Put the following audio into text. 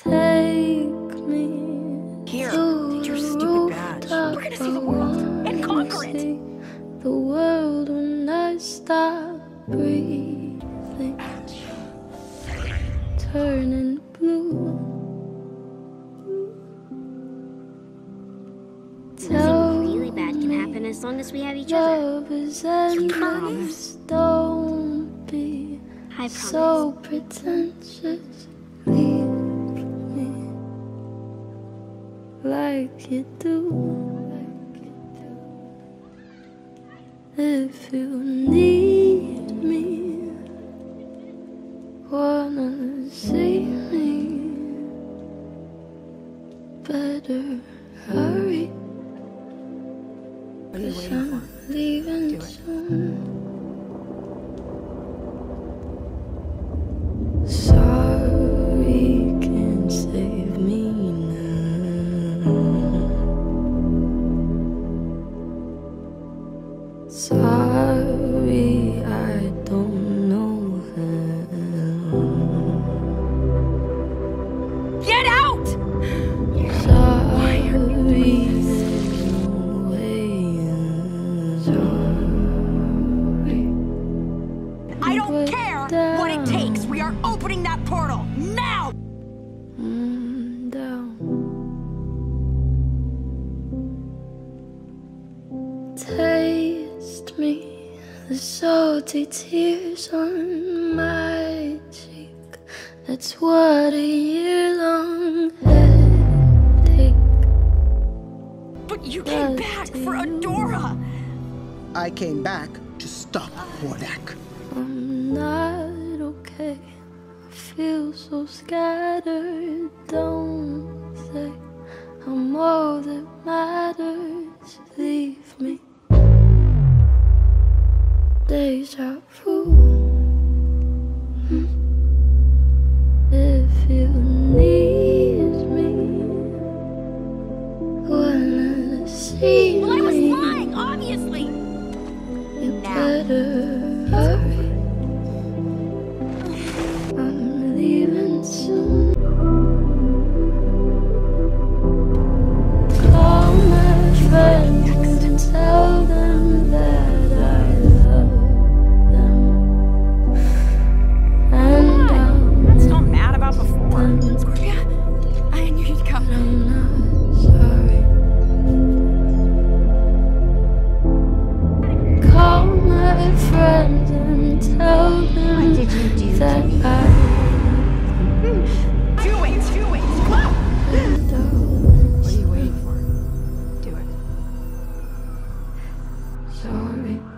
Take me Here, take your stupid badge. We're gonna see the world and conquer it. The world when I stop breathing, turning blue. Nothing really bad can happen as long as we have each other. Love is endless. Don't be I promise. so pretentious. Leave me like you do. If you need me, wanna see me, better hurry. What are you 'Cause waiting I'm for? leaving Do it. soon. Sorry, can't save me now. Sorry, I don't know how. Get out! Sorry, there's no way out. I don't care what it takes. We are opening that portal now! Down. Taste me, the salty tears on my cheek. That's what a year-long headache. But you came back for Adora! I came back to stop Hordak. I'm not okay. I feel so scattered. Don't say I'm all that matters. Leave me. Deja vu. If you need me, wanna see Well, I was me, lying, obviously! you better hurry. I'm leaving soon. Call my friends and tell them that I love them. And That's not mad about before. Scorpia, I knew you'd come. I'm not sorry. Call my friends and tell them What did you do that to me? I Do it! Do it! Whoa! don't. What are you waiting for? Do it. Sorry.